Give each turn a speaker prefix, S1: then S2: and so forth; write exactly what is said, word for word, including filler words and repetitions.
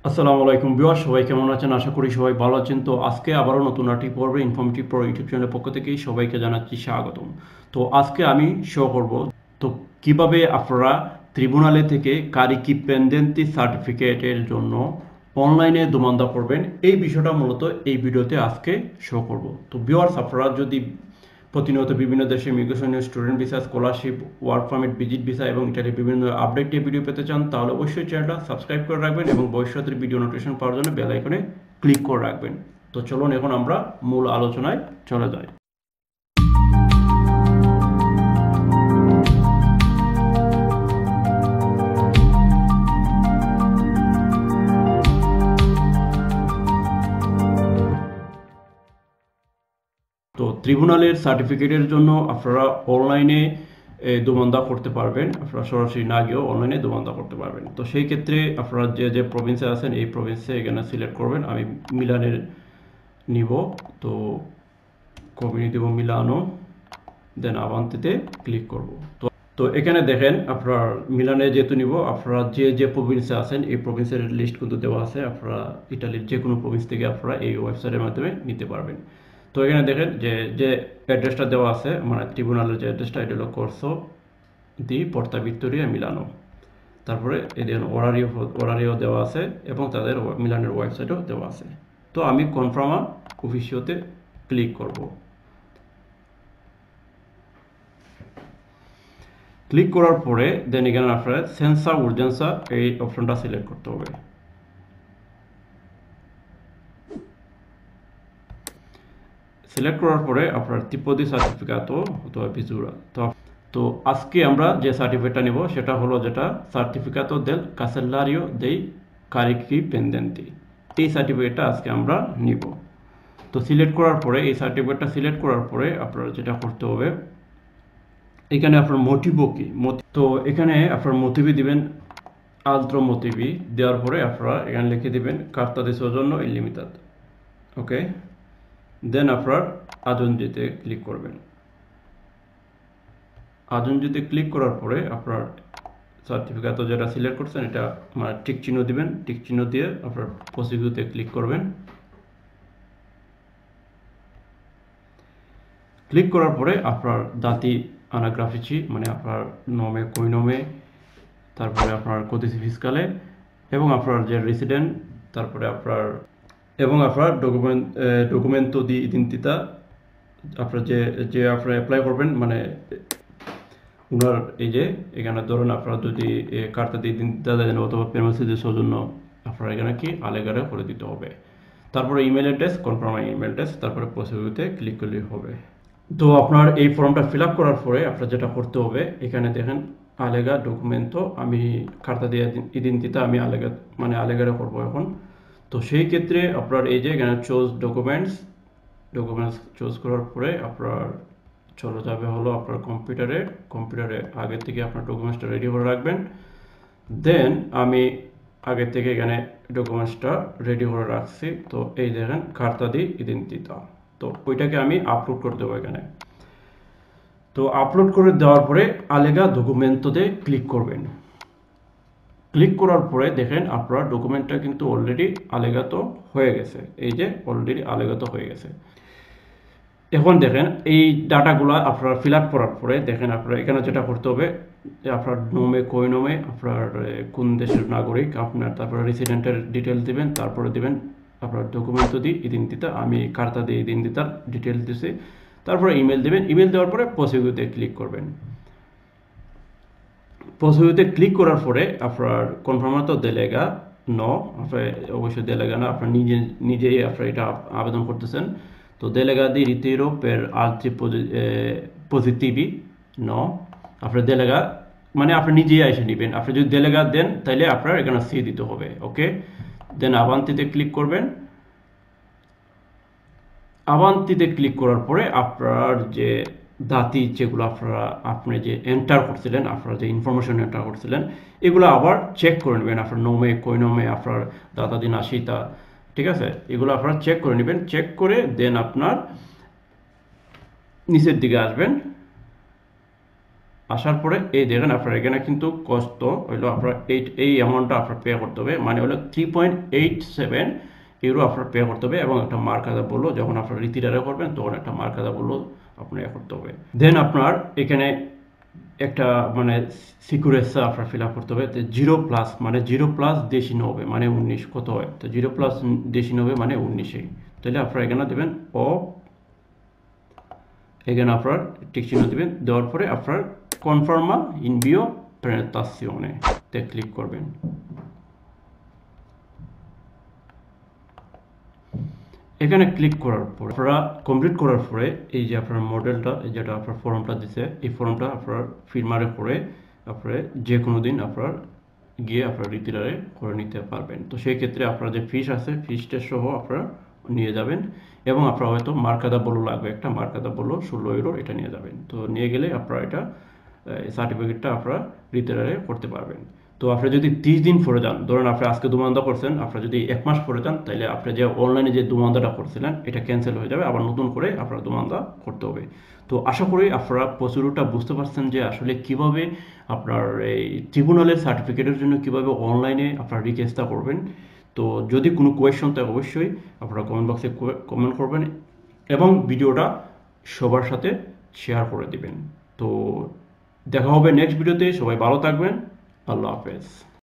S1: আসসালামু আলাইকুম ভিউয়ার্স, সবাই কেমন আছেন? আশা করি সবাই ভালো আছেন। তো আজকে আবারও নতুন আরেকটি পর্বে ইনফরমেটিভ প্রো ইউটিউব চ্যানেলের পক্ষ থেকে সবাইকে জানাচ্ছি স্বাগতম। তো আজকে আমি শো করব তো কিভাবে আপনারা ট্রিব্যুনালে থেকে কারিকি পেন্ডেন্টি সার্টিফিকেটের জন্য অনলাইনে দোমান্দা করবেন, এই বিষয়টা মূলত এই ভিডিওতে আজকে শো করব। তো ভিউয়ার্স, আপনারা যদি প্রতিনিয়ত বিভিন্ন দেশে ইমিগ্রেশনের student visa, scholarship, work permit, visit visa এবং ইত্যাদি বিভিন্ন আপডেট ভিডিও পেতে চান, তাহলে অবশ্যই চ্যানেলটা সাবস্ক্রাইব করে রাখবেন এবং ভবিষ্যতের ভিডিও নোটিফিকেশন পাওয়ার জন্য বেল আইকনে ক্লিক করে রাখবেন। তো চলুন এখন আমরা মূল আলোচনায় চলে যাই। তো ট্রিব্যুনালের সার্টিফিকেটের জন্য আপনারা অনলাইনে দোমান্দা করতে পারবেন, আপনারা সরাসরি না গিয়েও অনলাইনে দোমান্দা করতে পারবেন। তো সেই ক্ষেত্রে আপনারা যে যে প্রভিন্সে আছেন এই প্রভিন্সে এখানে সিলেক্ট করবেন। আমি মিলানের নিব, তো কমিউনি দেব মিলানো, দেন আভান্তিতে ক্লিক করব। তো তো এখানে দেখেন আপনার মিলানে যেহেতু নিব, আপনারা যে যে প্রভিন্সে আছেন এই প্রভিন্সের লিস্ট কিন্তু দেওয়া আছে। আপনারা ইটালির যে কোনো প্রভিন্স থেকে আপনারা এই ওয়েবসাইটের মাধ্যমে নিতে পারবেন। তো এখানে দেখেন যে যে অ্যাড্রেসটা দেওয়া আছে, মানে ট্রিব্যুনালের যে অ্যাড্রেসটা, এটা হলো কোর্সো দি পর্তা ভিক্টোরিয়া মিলানো। তারপরে এদের অরারিও অরারিও দেওয়া আছে এবং তাদের মিলানের ওয়েবসাইটও দেওয়া আছে। তো আমি কনফার্মা অফিসিওতে ক্লিক করব। ক্লিক করার পরে দেন এখানে আপনার সেন্সা উর্জেন্সা এই অপশনটা সিলেক্ট করতে হবে। সিলেক্ট করার পরে আপনার তিপ্পদি সার্টিফিকাতো অথবা ভিজুরা। তো তো আজকে আমরা যে সার্টিফিকেটটা নেব সেটা হলো যেটা সার্টিফিকাতো দেল কাসেল্লারিও দেই কারিকি পেন্ডেন্টি, এই সার্টিফিকেটটা আজকে আমরা নিব। তো সিলেক্ট করার পরে এই সার্টিফিকেটটা সিলেক্ট করার পরে আপনার যেটা করতে হবে, এখানে আপনার মোটিভো কি, তো এখানে আপনার মোটিভি দিবেন আলট্রো মোটিভি। দেওয়ার পরে আপনারা এখানে লিখে দিবেন কার্তা দি সৌজন্য ইনলিমিটেড। ওকে, দেন আপনার আজনজিতে ক্লিক করবেন। আজনজিতে ক্লিক করার পরে আপনার সার্টিফিকেট যেটা সিলেক্ট করছেন এটা মানে টিক চিহ্ন দিবেন। টিক চিহ্ন দিয়ে আপনার প্রসিকিউতে ক্লিক করবেন। ক্লিক করার পরে আপনার দাতি আনাগ্রাফিচি মানে আপনার নমে কৈনমে, তারপরে আপনার কোদিসি ফিসকালে এবং আপনার যে রেসিডেন্ট, তারপরে আপনার এবং আপনার ডকুমেন্ট ডকুমেন্টো দি ইডেন্টিতা, আপনার যে যে আপনারা অ্যাপ্লাই করবেন মানে ওনার এই যে এখানে ধরুন আপনারা যদি কার্তা দিয়ে ইডেন্টিতা দেন অথবা পেরমেন্সি দিয়ে সৌজন্য, আপনারা এখানে কি আলেগারে করে দিতে হবে। তারপরে email address, confirm email address, তারপরে প্রসিকিউতে ক্লিক করলেই হবে। তো আপনার এই ফর্মটা ফিল আপ করার পরে আপনার যেটা করতে হবে, এখানে দেখেন আলেগা ডকুমেন্টো, আমি কার্তা দিয়ে ইডেন্টিতা আমি আলেগা মানে আলেগারে করবো এখন। তো সেই ক্ষেত্রে আপনার এই যে এখানে চোজ ডকুমেন্টস, ডকুমেন্টস চুজ করার পরে আপনার চলে যাবে হলো আপনার কম্পিউটারে। কম্পিউটারে আগে থেকে আপনার ডকুমেন্টসটা রেডি করে রাখবেন। দেন আমি আগে থেকে এখানে ডকুমেন্টসটা রেডি করে রাখছি। তো এই দেখেন কার্তা দি ইডেন্টিতা, তো ওইটাকে আমি আপলোড করে দেবো এখানে। তো আপলোড করে দেওয়ার পরে আলেগা ডকুমেন্টোতে ক্লিক করবেন। ক্লিক করার পরে দেখেন আপনার ডকুমেন্টটা কিন্তু অলরেডি আলেগাত হয়ে গেছে। এই যে অলরেডি আলেগাত হয়ে গেছে। এখন দেখেন এই ডাটাগুলো আপনারা ফিল আপ করার পরে দেখেন আপনারা এখানে যেটা করতে হবে, আপনার নোমে কই নোমে আপনার কোন দেশের নাগরিক আপনার, তারপরে রেসিডেন্টের ডিটেলস দিবেন, তারপরে দিবেন আপনার ডকুমেন্ট দি ইডেন্টিতা, আমি কার্তা দিয়ে ইডেন্টিতার ডিটেলস দিছি, তারপরে ইমেল দিবেন। ইমেল দেওয়ার পরে প্রসিকিউতে ক্লিক করবেন। প্রসিকিউতে ক্লিক করার পরে আপনার কনফার্মাতো দেলেগা ন, আপনার অবশ্যই দেলেগা না, আপনার নিজে নিজেই আপনার এটা আবেদন করতেছেন। তো দেলেগা দি রিতিরো পের আলট্রি পজিটিভি ন, আপনার দেলেগা মানে আপনি নিজেই এসে নেবেন। আপনি যদি দেলেগা দেন তাহলে আপনার এখানে সি দিতে হবে। ওকে, দেন আভান্তিতে ক্লিক করবেন। আভান্তিতে ক্লিক করার পরে আপনার যে দাতি যেগুলো আপনারা আপনি যে এন্টার করছিলেন, আপনারা যে ইনফরমেশন এন্টার করছিলেন, এগুলো আবার চেক করে নেবেন। আপনার নোমে কই নোমে আপনার দাতা দিন আশিতা, ঠিক আছে, এগুলো আপনারা চেক করে নেবেন। চেক করে দেন আপনার নিচের দিকে আসবেন। আসার পরে এই দেখেন আপনার এখানে কিন্তু কষ্ট হইলো আপনার এইট এই অ্যামাউন্টটা আপনার পে করতে হবে, মানে হলো three point eight seven euro আপনার পে করতে হবে এবং একটা মার্ক আদা বললো যখন আপনার রিতিরারে করবেন তখন একটা মার্ক আদা বললো আপনার ইয়ে করতে হবে। দেন আপনার এখানে একটা মানে সিকিউরেসা আপনার ফিল আপ করতে হবে, জিরো প্লাস মানে জিরো প্লাস দেশি নবে মানে উনিশ কত হয়, তো জিরো প্লাস দেশি নবে মানে উনিশে, তাহলে আপনার এখানে দেবেন ও, এখানে আপনার টিক চিহ্ন দেবেন, দেওয়ার পরে আপনার কনফার্মা ইনভিও প্রেজেন্টাসিওনে তে ক্লিক করবেন। এখানে ক্লিক করার পর আপনারা কমপ্লিট করার পরে এই যে আপনার মডেলটা যেটা আপনার ফর্মটা দিছে এই ফর্মটা আপনার ফিরমারে করে আপনার যে কোনো দিন আপনার গিয়ে আপনার রিতিরারে করে নিতে পারবেন। তো সেই ক্ষেত্রে আপনার যে ফিস আছে ফিসটা সহ আপনারা নিয়ে যাবেন এবং আপনার হয়তো মার্কাদা বলো লাগবে, একটা মার্কাদা বলো ষোলো ইউরো এটা নিয়ে যাবেন। তো নিয়ে গেলে আপনারা এটা সার্টিফিকেটটা আপনারা রিতিরারে করতে পারবেন। তো আপনি যদি ত্রিশ দিন পরে যান, ধরেন আপনি আজকে দুমান্দা করছেন, আপনি যদি এক মাস পরে যান তাহলে আপনি যে অনলাইনে যে দুমান্দাটা করছিলেন এটা ক্যান্সেল হয়ে যাবে, আবার নতুন করে আপনার দুমান্দা করতে হবে। তো আশা করি আপনারা প্রচুরটা বুঝতে পারছেন যে আসলে কিভাবে আপনার এই ট্রিব্যুনালের সার্টিফিকেটের জন্য কিভাবে অনলাইনে আপনার রিকোয়েস্টটা করবেন। তো যদি কোনো কোয়েশ্চন থাকে অবশ্যই আপনারা কমেন্ট বক্সে কমেন্ট করবেন এবং ভিডিওটা সবার সাথে শেয়ার করে দিবেন। তো দেখা হবে নেক্সট ভিডিওতে, সবাই ভালো থাকবেন, আল্লাহ হাফেজ।